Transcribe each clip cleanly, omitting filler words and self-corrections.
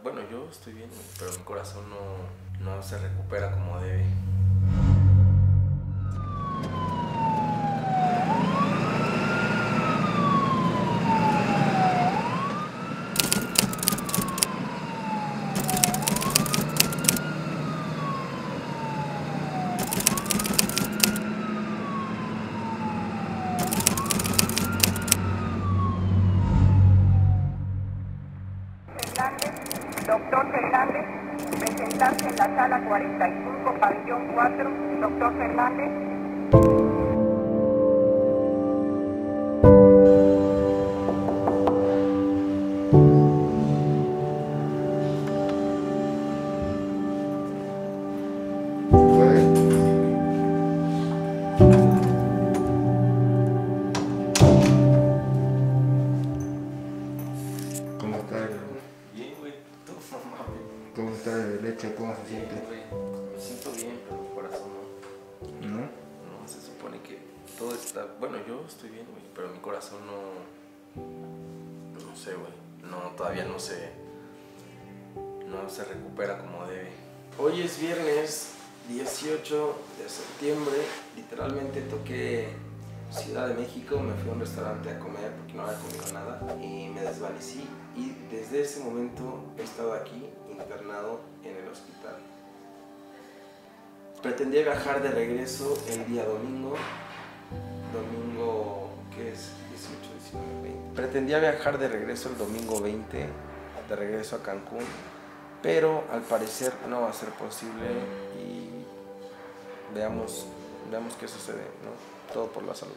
bueno, yo estoy bien, pero mi corazón no se recupera como debe. Doctor Fernández, presentarse en la sala 45, pabellón 4, doctor Fernández. ¿Cómo está el, Bien, güey, todo normal. cómo está el leche? ¿Cómo se Bien, siente? güey, me siento bien, pero mi corazón no. ¿No? No, se supone que todo está... Bueno, yo estoy bien, güey, pero mi corazón no sé, güey. No, todavía no se recupera como debe. Hoy es viernes 18 de septiembre. Literalmente toqué Ciudad de México, me fui a un restaurante a comer porque no había comido nada y me desvanecí. Y desde ese momento he estado aquí, internado en el hospital. Pretendía viajar de regreso el día domingo, ¿qué es? 18, 19, 20. Pretendía viajar de regreso el domingo 20, de regreso a Cancún, pero al parecer no va a ser posible y veamos qué sucede, ¿no? Todo por la salud.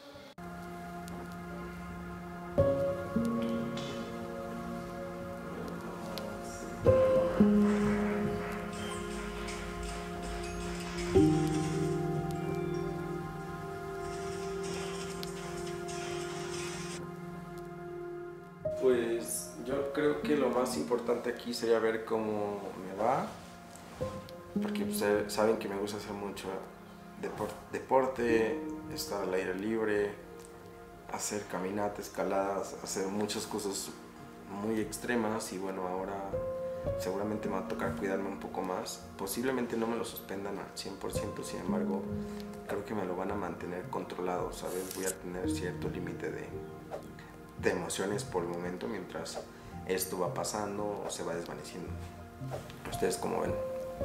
Pues yo creo que lo más importante aquí sería ver cómo me va, porque pues, saben que me gusta hacer mucho deporte, estar al aire libre, hacer caminatas, escaladas, hacer muchas cosas muy extremas y bueno, ahora seguramente me va a tocar cuidarme un poco más. Posiblemente no me lo suspendan al 100%, sin embargo, creo que me lo van a mantener controlado, ¿sabes? Voy a tener cierto límite de emociones por el momento mientras esto va pasando o se va desvaneciendo. ¿Ustedes cómo ven?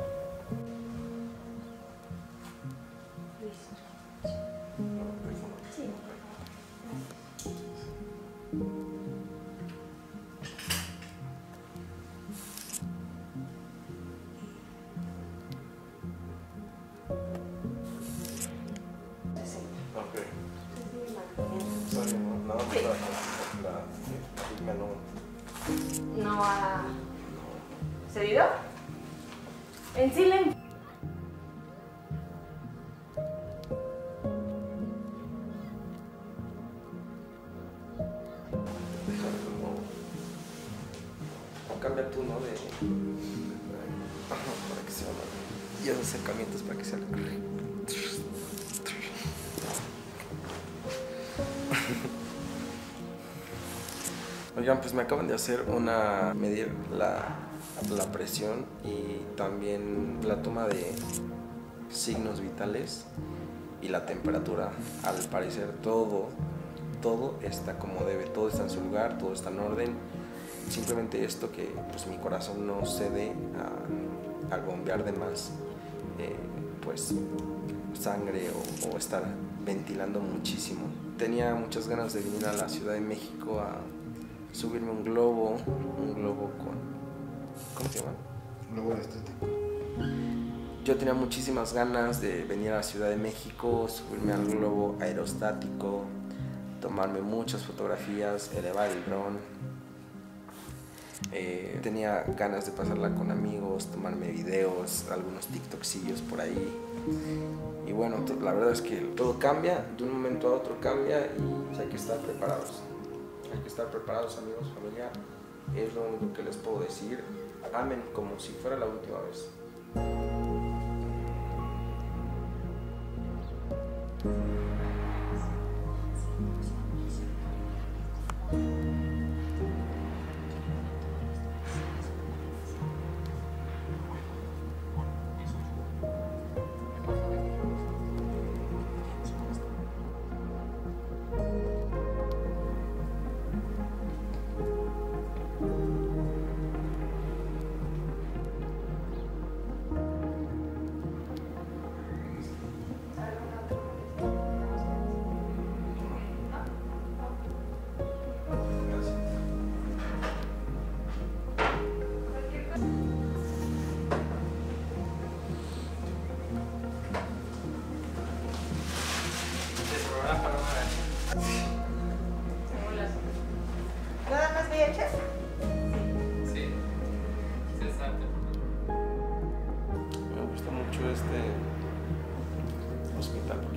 No ha cedido. En silencio. Cambia tú, ¿no? Para que sea y esos acercamientos para que sea Oigan, pues me acaban de hacer medir la presión y también la toma de signos vitales y la temperatura. Al parecer todo está como debe, todo está en su lugar, todo está en orden. Simplemente esto que pues mi corazón no cede al bombear de más pues sangre o estar ventilando muchísimo. Tenía muchas ganas de venir a la Ciudad de México a subirme un globo con... ¿Cómo se llama? Globo estético. Yo tenía muchísimas ganas de venir a la Ciudad de México, subirme al globo aerostático, tomarme muchas fotografías, elevar el dron. Tenía ganas de pasarla con amigos, tomarme videos, algunos TikTokcillos por ahí. Y bueno, la verdad es que todo cambia, de un momento a otro cambia y pues, hay que estar preparados. Hay que estar preparados, amigos, familia. Es lo único que les puedo decir. Amen como si fuera la última vez.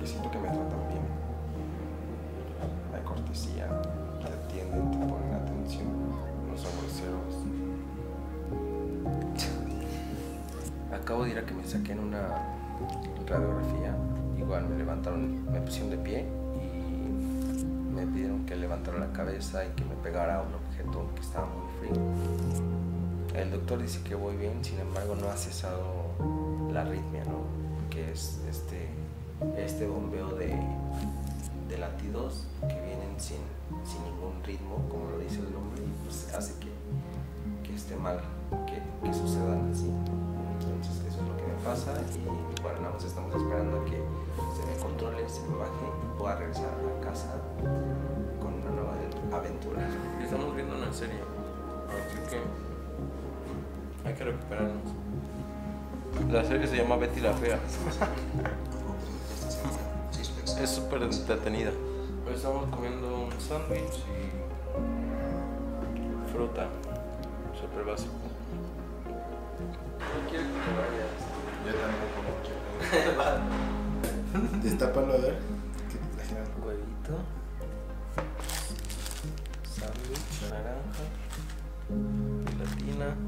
porque siento que me tratan bien. Hay cortesía, te atienden, te ponen atención, no son groseros. Acabo de ir a que me saquen una radiografía. Igual me pusieron de pie y me pidieron que levantara la cabeza y que me pegara a un objeto que estaba muy frío. El doctor dice que voy bien, sin embargo no ha cesado la arritmia, ¿no? Que es este bombeo de latidos que vienen sin ningún ritmo, como lo dice el nombre, y pues hace que esté mal, que sucedan así. Entonces eso es lo que me pasa y bueno, nada más estamos esperando a que se me controle, se me baje y pueda regresar a casa con una nueva aventura. Estamos viendo una serie, así que hay que recuperarnos. La serie se llama Betty la Fea. Es súper entretenida. Estamos comiendo un sándwich y fruta, súper básico. No quiero que te vayas. Yo tampoco quiero. Destápalo a ver. ¿Qué te trajeron? Huevito, sándwich, naranja, gelatina,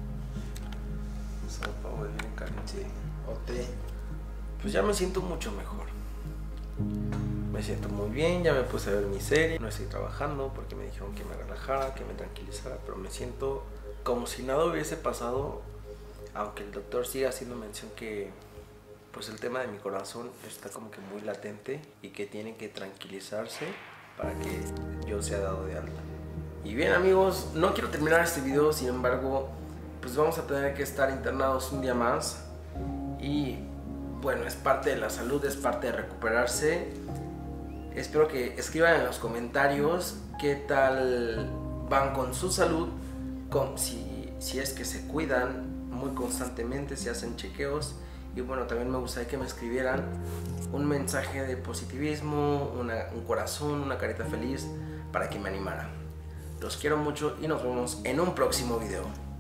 sopa o bien caliente. Sí. O té. Pues ya me siento mucho mejor. Me siento muy bien, ya me puse a ver mi serie. No estoy trabajando porque me dijeron que me relajara, que me tranquilizara, pero me siento como si nada hubiese pasado, aunque el doctor siga haciendo mención que pues el tema de mi corazón está como que muy latente y que tiene que tranquilizarse para que yo sea dado de alta. Y bien amigos, no quiero terminar este video, sin embargo, pues vamos a tener que estar internados un día más y bueno, es parte de la salud, es parte de recuperarse. Espero que escriban en los comentarios qué tal van con su salud, si es que se cuidan muy constantemente, si hacen chequeos. Y bueno, también me gustaría que me escribieran un mensaje de positivismo, un corazón, una carita feliz para que me animara. Los quiero mucho y nos vemos en un próximo video.